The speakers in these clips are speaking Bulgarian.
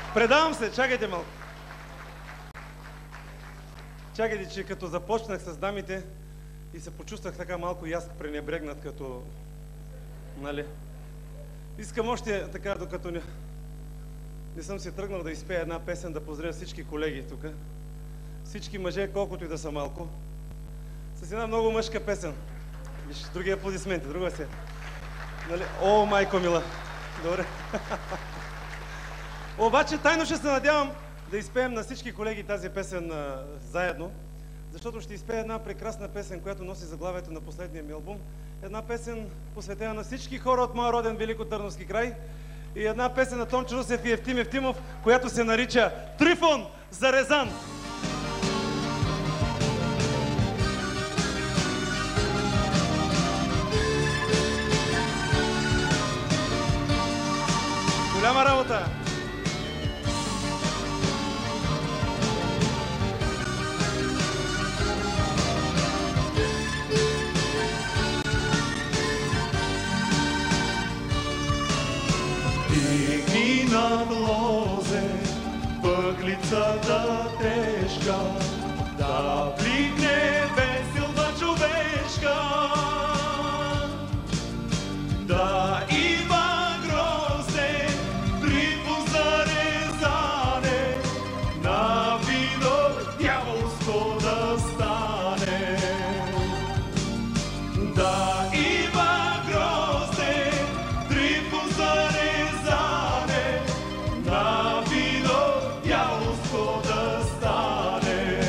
Предавам се, чакайте малко. Чакайте, че като започнах с дамите и се почувствах така малко и аз пренебрегнат като... Нали? Искам още така, докато не съм си тръгнал да изпея една песен, да поздравя всички колеги тук. Всички мъже, колкото и да са малко. С една много мъжка песен. Виж, други аплодисменти, друга се. Нали? О, майко мила. Добре. Обаче тайно ще се надявам да изпеем на всички колеги тази песен заедно, защото ще изпея една прекрасна песен, която носи заглавието на последния ми албум. Една песен посветена на всички хора от моя роден Великотърновски край и една песен на Тончо Русев и Евтим Евтимов, която се нарича Трифон за Резан. Голяма работа! Дигни над лозе, въглицата тежка, да плигне веселба човешка, да има грозде, трифон за резане, на вино дяволско да стане. Да има грозде, трифон за резане, на вино дяволско да стане.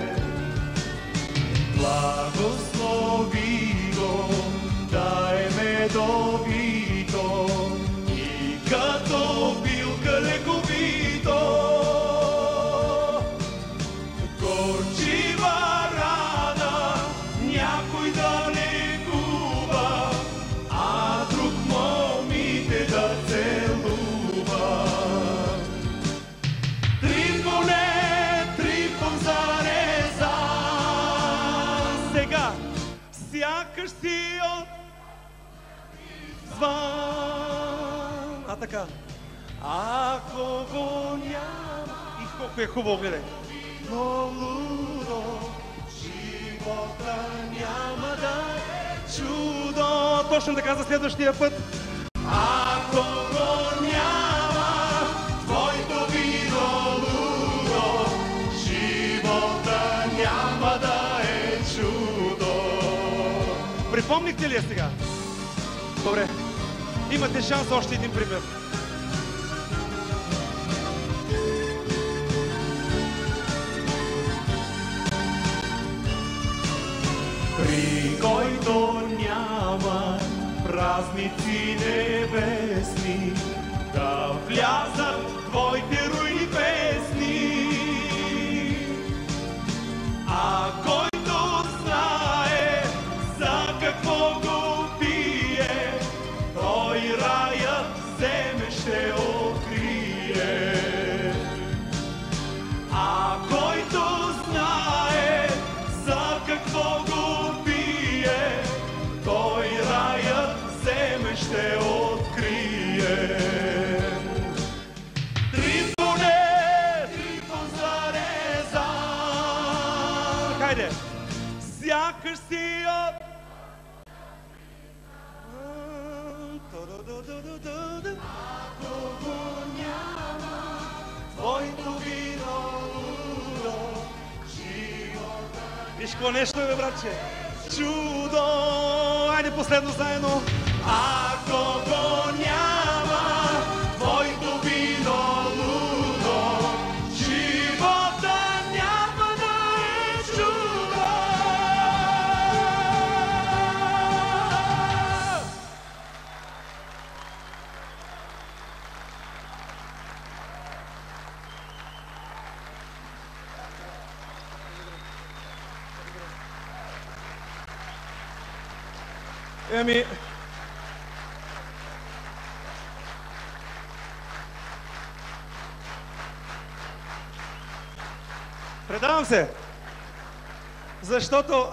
Благослови го, дай медовито и като билка лековито. Горчива рана някой да лекува, а друг момите да целува. Трифоне, трифон за резан. Сега, сякаш си от звън. А така. Ако го няма... И колко е хубаво, гледай. Но лудо, живота няма да е чудо. Точно така за следващия път. Ако го няма, твоето вино лудо, живота няма да е чудо. Припомнихте ли я сега? Добре. Имате шанс още един пример. При който няма празници небесни, да влязат твоите руйни песни. А който знае за какво го пие, той раят земе ще открие. А който знае за какво го пие, той раят земе ще открие. Трифоне, трифон за резан. Хайде! Сякаш си от... Ако го няма, твоето вино лудо, живота. Виж какво нещо е, бе, братче! Чудо! Айде последно заедно! Ако го няма, твоето вино лудо, живота няма да е чудо. Еми... Предавам се! Защото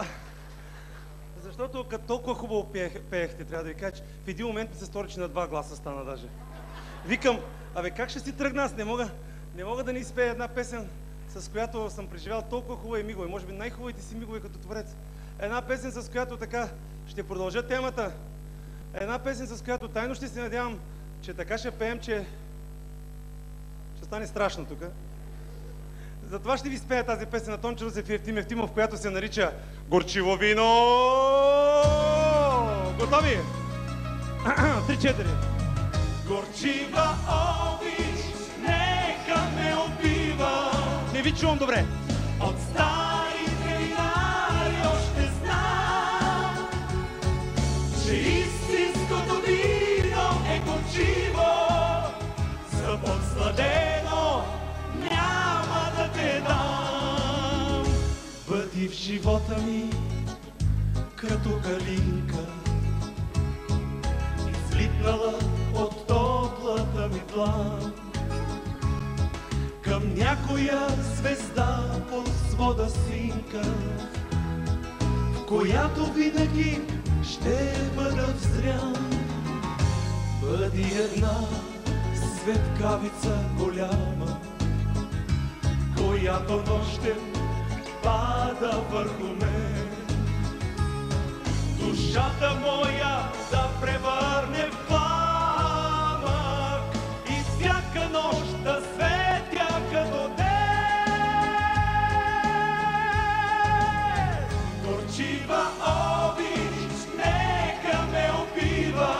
като толкова хубаво пеехте, трябва да ви кажа, че в един момент ми се стори, че на два гласа стана даже. Викам, абе как ще си тръгна, аз не мога. Не мога да не изпея една песен, с която съм преживял толкова хубави мигове, може би най-хубавите си мигове като творец. Една песен, с която така ще продължа темата. Една песен, с която тайно ще се надявам, че така ще пеем, че ще стане страшно тук. Затова ще ви спея тази песен на Тончо Русев и Евтим Евтимов, която се нарича Горчиво вино! Готови? 3-4. Горчива обич, нека ме убива. Не ви чувам добре. От старите винари още знам, че истинското вино е горчиво. За подсладено няма да те дам. Бъди в живота ми като калинка, излитнала от топлата ми длан. Към някоя звезда по свода синка, в която винаги ще бъда взрян. Бъди една светкавица голяма, която нощем пада върху мен. Душата моя да превърне в пламък и всяка нощ да светя като ден. Горчива обич, нека ме убива.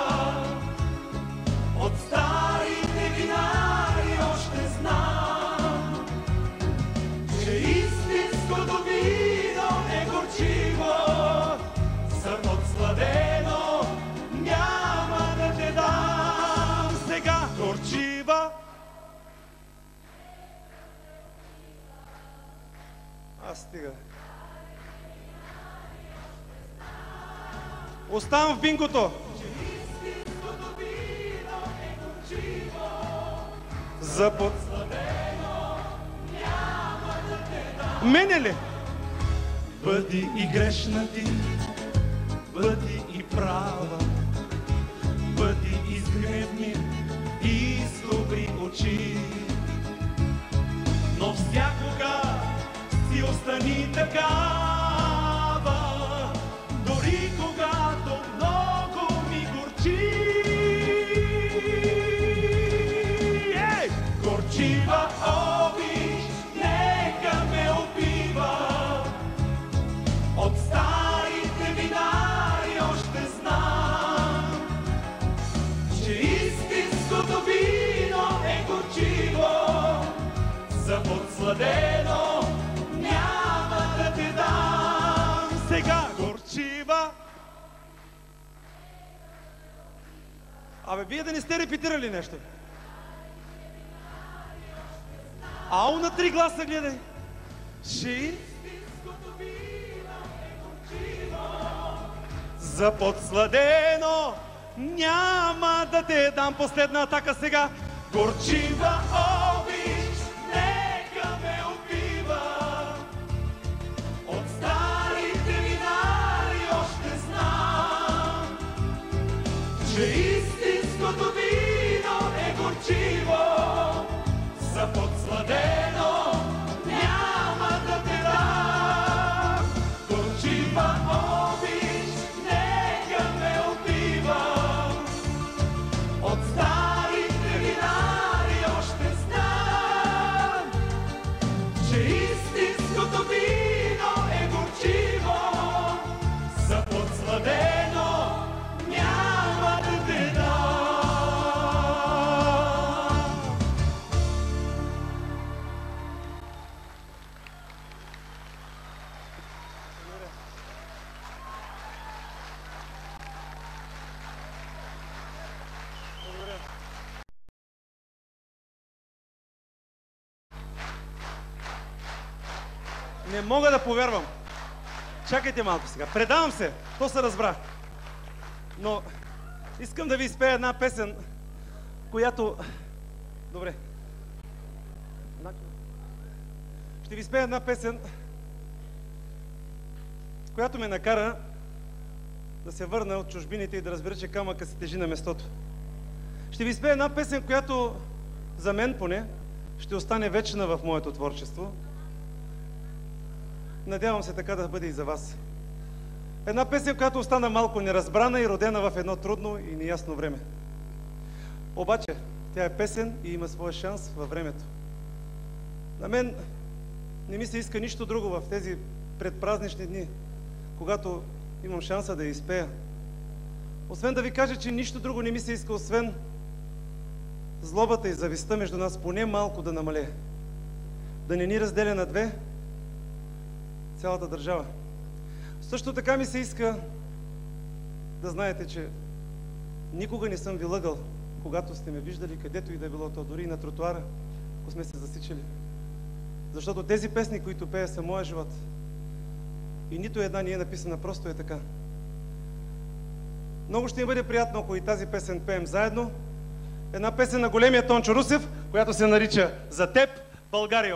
От старите винари още знам, че истинското вино е горчиво. За подсладено няма да те дам. Сега горчива. Стига. Оставам в бингото. За подсладено няма да те дам. мене ли? Бъди и грешна ти, бъди и права, бъди и с гневни и с добри очи, но всякога си остани такава, дори когато много ми горчи. Горчива обич, нека ме убива. От старите винари още знам, че истинското вино е горчиво. За подсладено няма да те дам. Сега горчива. Абе, вие да не сте репетирали нещо? Ау, на 3 гласа гледай. Ши. За подсладено няма да те дам. Последна атака сега. Горчива обич, нека ме убива. От старите винари още знам, че истинското вино е горчиво. За подсладено няма да те дам. Горчива обич, нека ме убива. От старите винари още знам, че истинското вино е горчиво. За подсладено няма да те дам. Не мога да повярвам. Чакайте малко сега. Предавам се. То се разбра. Но искам да ви изпея една песен, която... Добре. Ще ви изпея една песен, която ме накара да се върна от чужбините и да разбера, че камъка се тежи на местото. Ще ви изпея една песен, която за мен поне ще остане вечна в моето творчество. Надявам се така да бъде и за вас. Една песен, която остана малко неразбрана и родена в едно трудно и неясно време. Обаче, тя е песен и има своя шанс във времето. На мен не ми се иска нищо друго в тези предпразнични дни, когато имам шанса да я изпея. Освен да ви кажа, че нищо друго не ми се иска, освен злобата и завистта между нас поне малко да намалее. Да не ни разделя на две цялата държава. Също така ми се иска да знаете, че никога не съм ви лъгал, когато сте ме виждали, където и да е било то, дори и на тротуара, ако сме се засичали. Защото тези песни, които пея, са моя живот. И нито една не е написана, просто е така. Много ще ми бъде приятно, ако и тази песен пеем заедно. Една песен на големия Тончо Русев, която се нарича "За теб, Българио".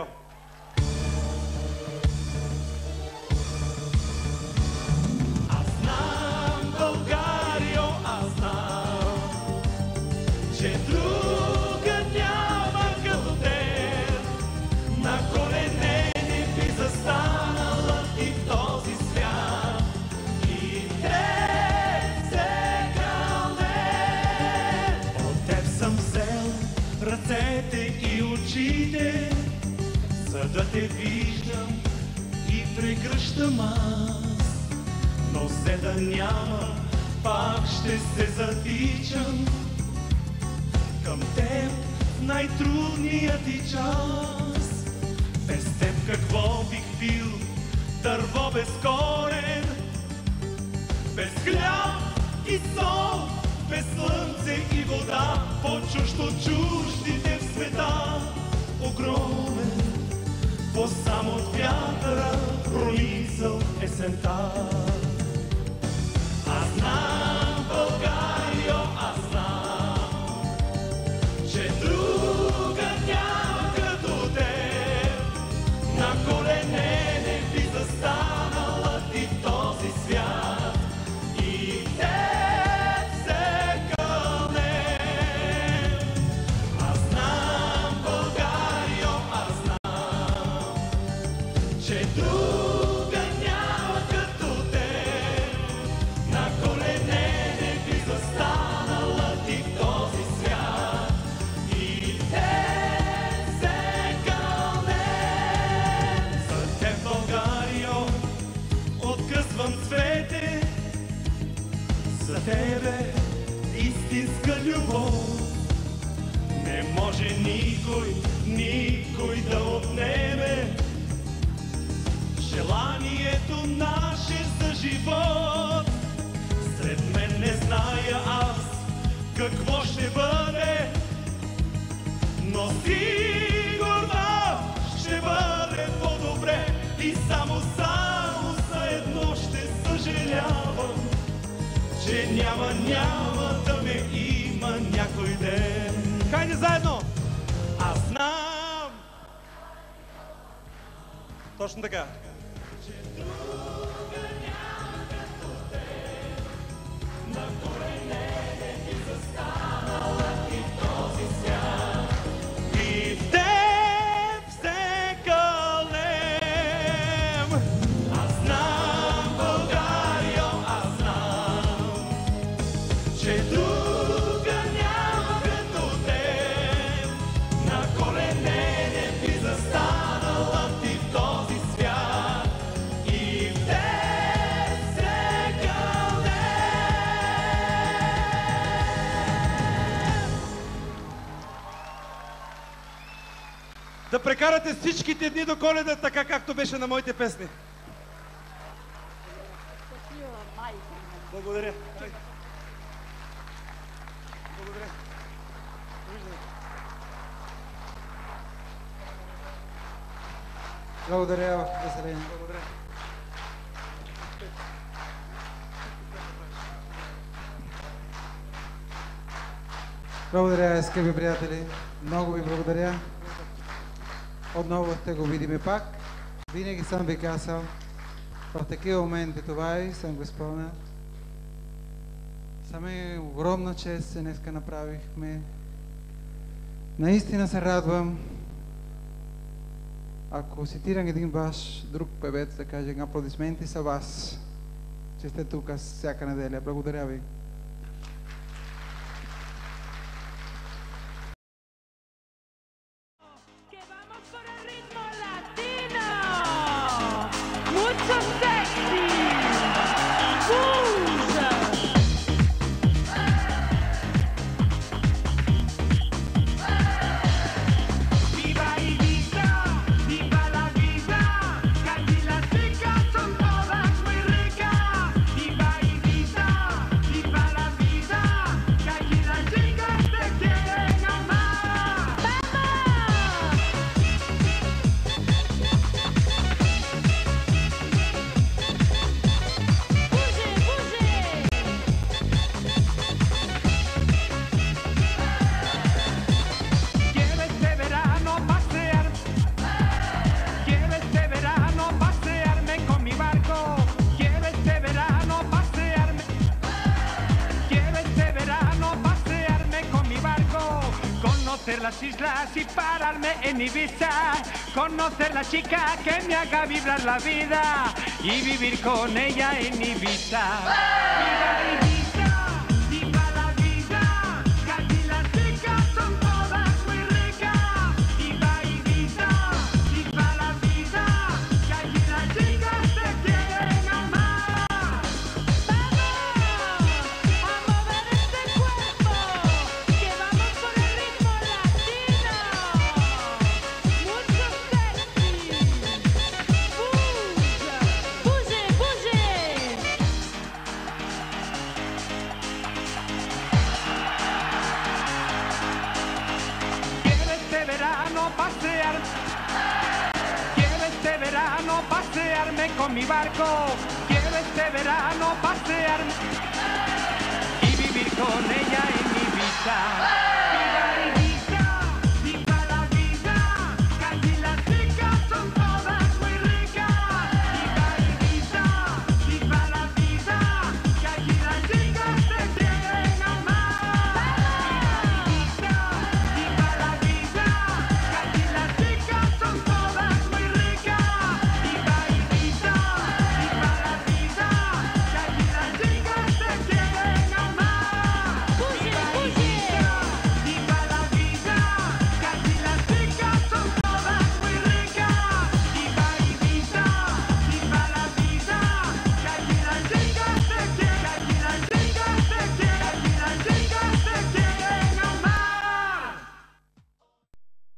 Аз знам, Българио, аз знам, че друга няма като теб. На колене не би застанала ти в този свят. И теб се кълне. От теб съм взел ръцете и очите, за да те виждам и прегръщам аз. Но все да няма, пак ще се затичам към теб в най-трудния ти час. Без теб какво бих бил? Дърво без корен, без хляб и сол, без слънце и вода, по-чужд от чуждите в света. Огромен, по-само от вятъра, пронизал есента. Аз знам, Българио, аз знам, че друга няма като теб. На колене не би застанала ти в този свят. И теб се кълнем. Аз знам, Българио, аз знам, че друга няма като теб. На колене не би застанала ти в този свят. И теб се кълнем. За теб, Българио, откъсвам цвете. За тебе истинска любов не може никой да отнеме желанието наше за живот. Сред мен не зная аз какво ще бъде, но сигурно ще бъде по-добре. И само за едно ще съжалявам, че няма да ме има някой ден. Хайде заедно! Аз знам. Точно така. И в теб се кълнем. Аз знам, Българио, аз знам, че друга няма като теб. На колене не би застанала ти в този свят. И в теб се кълнем. Да прекарате всичките дни до Коледа, така както беше на моите песни. Благодаря. Благодаря. Довиждане. Благодаря, Веселин. Благодаря. Благодаря, скъпи приятели. Много ви благодаря. Отново ще го видим пак. Винаги съм ви казал, в такива моменти това и съм го изпълнял. Саме огромна чест днеска направихме. Наистина се радвам, Ако цитирам един ваш друг певец, да кажем, аплодисменти за вас, че сте тук всяка неделя. Благодаря ви. Que vamos con el ritmo latino. Mucho sexy. Viva Ibiza, viva la vida, que aquí las chicas son todas muy ricas. Viva Ibiza, viva la vida, que aquí las chicas te quieren amar. Quiero este verano pasear, quiero este verano pasearme con mi barco, quiero este verano pasearme, quiero este verano pasearme con mi barco, conocer las islas y pararme en Ibiza, conocer la chica que me haga vibrar la vida y vivir con ella en Ibiza. Viva Ibiza, viva la vida, que aquí las chicas son todas muy ricas. Viva Ibiza, viva la vida, que aquí las chicas te quieren amar. A mover este cuerpo, que vamos con el ritmo latino. Mucho sexy. Bouge, bouge. Quiero este verano pasear, quiero este verano pasearme con mi barco, quiero este verano pasearme,